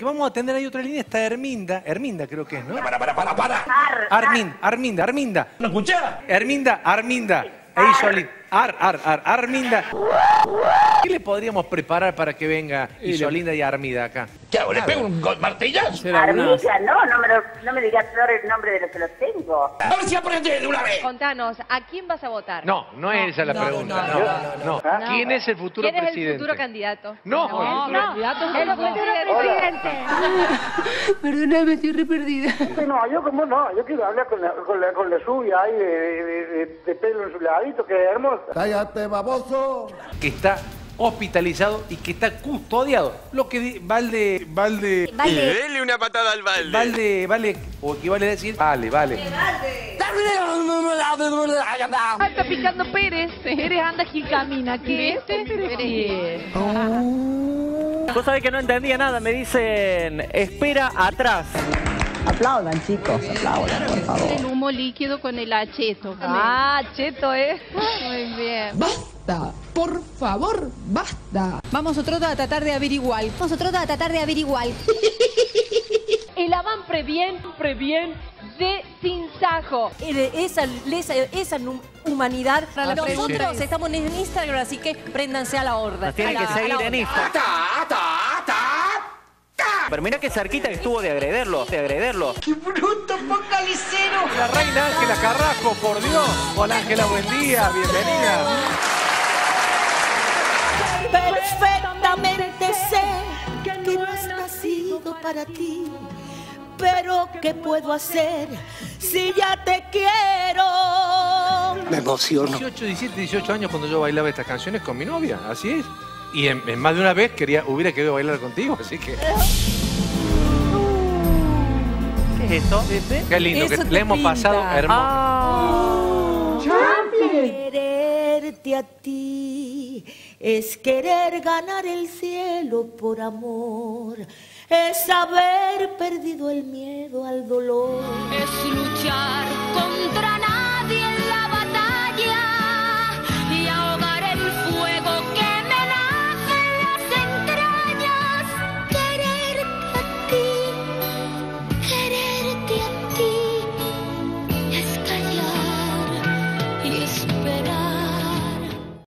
porque vamos a atender ahí otra línea. Está Herminda. Herminda creo que es, ¿no? Para. Arminda. ¿No escuché? Arminda. Ahí Solín. Arminda. ¿Qué le podríamos preparar para que venga Isolinda y Armida acá? ¿Qué hago? ¿Le pego un martillazo? Armilla, no me digas peor el nombre de los que los tengo. A ver si aprende de una vez. Contanos, ¿a quién vas a votar? No es esa la pregunta. No. ¿Quién es el futuro ¿Quién presidente? es el futuro candidato? No. El futuro presidente. Perdóname, estoy re perdida. Yo quiero hablar con la suya ahí de pelo en su ladito, que es hermosa. ¡Cállate, baboso! Que está hospitalizado y que está custodiado. Lo que Valde. Dele una patada al balde. Vale, o equivale a decir, vale. Ay, está picando Pérez. Pérez anda aquí camina. ¿Qué es Pérez? Vos sabés que no entendía nada, me dicen, espera atrás. Aplaudan, chicos, aplaudan, por favor. El humo líquido con el acheto. Cheto, Muy bien. Basta, por favor, basta. Vamos nosotros a tratar de averiguar. El avant previen de Sinsajo. Esa humanidad. Nosotros estamos en Instagram, así que préndanse a la horda. Nos tienen que seguir en Instagram. Pero mira qué cerquita que estuvo de agrederlo. ¡Qué bruto, focalicero! La reina Ángela Carrasco, por Dios. Hola Ángela, buen día, bienvenida. Perfectamente sé que no has nacido para ti, pero ¿qué puedo hacer si ya te quiero? Me emociono. 18 años cuando yo bailaba estas canciones con mi novia, así es. Y en más de una vez hubiera querido bailar contigo, así que... ¿Qué es eso? Qué lindo, que le hemos pasado hermoso. Quererte a ti es querer ganar el cielo por amor, es haber perdido el miedo al dolor, es luchar